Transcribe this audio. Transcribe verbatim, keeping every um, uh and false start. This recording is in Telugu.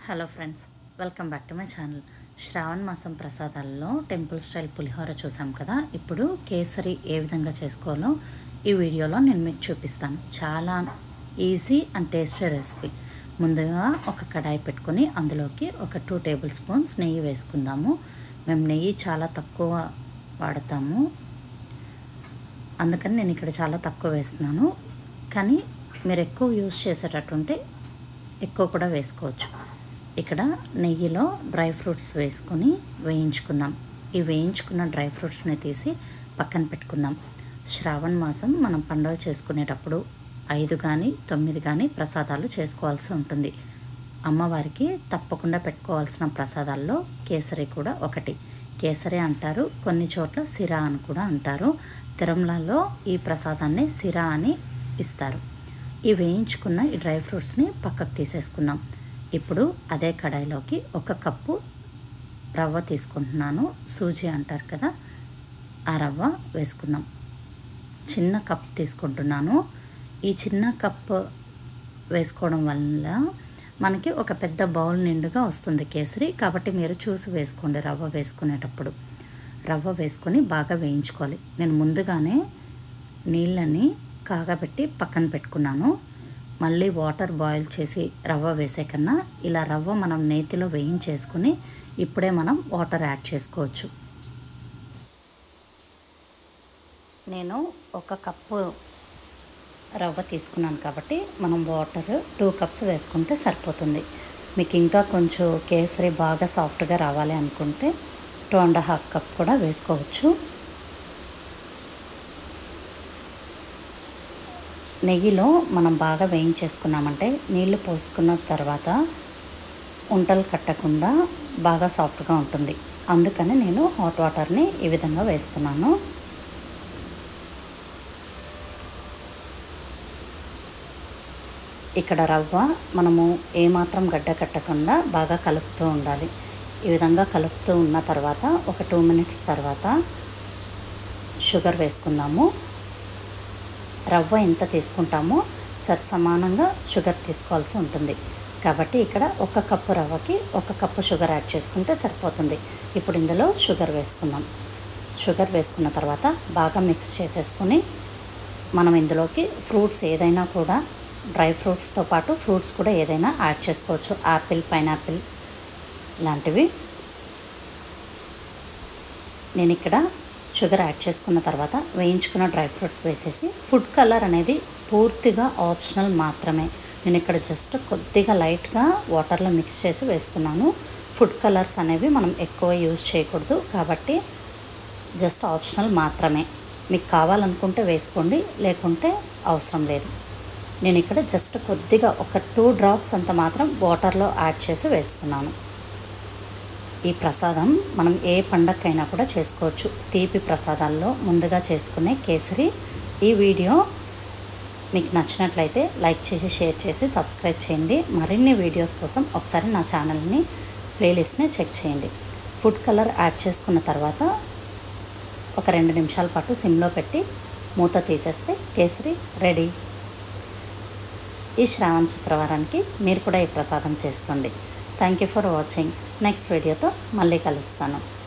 Hello friends, welcome back to my channel. Shravana మాసం ప్రసాదాలలో టెంపుల్ స్టైల్ పులిహోర చూసాం కదా. ఇప్పుడు కేసరి ఏ విధంగా చేసుకోవాలో ఈ వీడియోలో నేను మీకు చూపిస్తాను. చాలా ఈజీ అండ్ టేస్టీ రెసిపీ. ముందుగా ఒక కడాయి పెట్టుకొని అందులోకి ఒక టూ టేబుల్ స్పూన్స్ నెయ్యి వేసుకుందాము. మేము నెయ్యి చాలా తక్కువ వాడతాము, అందుకని నేను ఇక్కడ చాలా తక్కువ వేస్తున్నాను. కానీ మీరు ఎక్కువ యూజ్ చేసేటట్టుంటే ఎక్కువ కూడా వేసుకోవచ్చు. ఇక్కడ నెయ్యిలో డ్రై ఫ్రూట్స్ వేసుకొని వేయించుకుందాం. ఈ వేయించుకున్న డ్రై ఫ్రూట్స్ని తీసి పక్కన పెట్టుకుందాం. శ్రావణ మాసం మనం పండుగ చేసుకునేటప్పుడు ఐదు కానీ తొమ్మిది కానీ ప్రసాదాలు చేసుకోవాల్సి ఉంటుంది. అమ్మవారికి తప్పకుండా పెట్టుకోవాల్సిన ప్రసాదాల్లో కేసరి కూడా ఒకటి. కేసరి అంటారు, కొన్ని చోట్ల సిరా అని కూడా అంటారు. తిరుమలలో ఈ ప్రసాదాన్ని సిరా అని ఇస్తారు. ఈ వేయించుకున్న ఈ డ్రై ఫ్రూట్స్ని పక్కకు తీసేసుకుందాం. ఇప్పుడు అదే కడాయిలోకి ఒక కప్పు రవ్వ తీసుకుంటున్నాను. సూజీ అంటారు కదా, ఆ రవ్వ వేసుకుందాం. చిన్న కప్ తీసుకుంటున్నాను. ఈ చిన్న కప్ వేసుకోవడం వల్ల మనకి ఒక పెద్ద బౌల్ నిండుగా వస్తుంది కేసరి. కాబట్టి మీరు చూసి వేసుకోండి రవ్వ వేసుకునేటప్పుడు. రవ్వ వేసుకొని బాగా వేయించుకోవాలి. నేను ముందుగానే నీళ్ళని కాగబెట్టి పక్కన పెట్టుకున్నాను. మళ్ళీ వాటర్ బాయిల్ చేసి రవ్వ వేసే కన్నా ఇలా రవ్వ మనం నేతిలో వేయించేసుకుని ఇప్పుడే మనం వాటర్ యాడ్ చేసుకోవచ్చు. నేను ఒక కప్పు రవ్వ తీసుకున్నాను కాబట్టి మనం వాటర్ టూ కప్స్ వేసుకుంటే సరిపోతుంది. మీకు ఇంకా కొంచెం కేసరి బాగా సాఫ్ట్గా రావాలి అనుకుంటే టూ అండ్ హాఫ్ కప్ కూడా వేసుకోవచ్చు. నెయ్యిలో మనం బాగా వేయించేసుకున్నామంటే నీళ్లు పోసుకున్న తర్వాత ఉంటలు కట్టకుండా బాగా సాఫ్ట్గా ఉంటుంది. అందుకని నేను హాట్ వాటర్ని ఈ విధంగా వేస్తున్నాను. ఇక్కడ రవ్వ మనము ఏమాత్రం గడ్డ కట్టకుండా బాగా కలుపుతూ ఉండాలి. ఈ విధంగా కలుపుతూ ఉన్న తర్వాత ఒక టూ మినిట్స్ తర్వాత షుగర్ వేసుకుందాము. రవ్వ ఎంత తీసుకుంటామో సరి సమానంగా షుగర్ తీసుకోవాల్సి ఉంటుంది. కాబట్టి ఇక్కడ ఒక కప్పు రవ్వకి ఒక కప్పు షుగర్ యాడ్ చేసుకుంటే సరిపోతుంది. ఇప్పుడు ఇందులో షుగర్ వేసుకుందాం. షుగర్ వేసుకున్న తర్వాత బాగా మిక్స్ చేసేసుకుని మనం ఇందులోకి ఫ్రూట్స్ ఏదైనా కూడా డ్రై ఫ్రూట్స్తో పాటు ఫ్రూట్స్ కూడా ఏదైనా యాడ్ చేసుకోవచ్చు. యాపిల్, పైనాపిల్ లాంటివి. నేను ఇక్కడ షుగర్ యాడ్ చేసుకున్న తర్వాత వేయించుకున్న డ్రై ఫ్రూట్స్ వేసేసి ఫుడ్ కలర్ అనేది పూర్తిగా ఆప్షనల్ మాత్రమే. నేను ఇక్కడ జస్ట్ కొద్దిగా లైట్గా వాటర్లో మిక్స్ చేసి వేస్తున్నాను. ఫుడ్ కలర్స్ అనేవి మనం ఎక్కువ యూజ్ చేయకూడదు, కాబట్టి జస్ట్ ఆప్షనల్ మాత్రమే. మీకు కావాలనుకుంటే వేసుకోండి, లేకుంటే అవసరం లేదు. నేను ఇక్కడ జస్ట్ కొద్దిగా ఒక టూ డ్రాప్స్ అంత మాత్రం వాటర్లో యాడ్ చేసి వేస్తున్నాను. ఈ ప్రసాదం మనం ఏ పండగకైనా కూడా చేసుకోవచ్చు. తీపి ప్రసాదాల్లో ముందుగా చేసుకునే కేసరి. ఈ వీడియో మీకు నచ్చినట్లయితే లైక్ చేసి షేర్ చేసి సబ్స్క్రైబ్ చేయండి. మరిన్ని వీడియోస్ కోసం ఒకసారి నా ఛానల్ని ప్లేలిస్ట్ని చెక్ చేయండి. ఫుడ్ కలర్ యాడ్ చేసుకున్న తర్వాత ఒక రెండు నిమిషాల పాటు సిమ్లో పెట్టి మూత తీసేస్తే కేసరి రెడీ. ఈ శ్రావణ శుక్రవారానికి మీరు కూడా ఈ ప్రసాదం చేసుకోండి. Thank you for watching. Next వీడియోతో మళ్ళీ కలుస్తాను.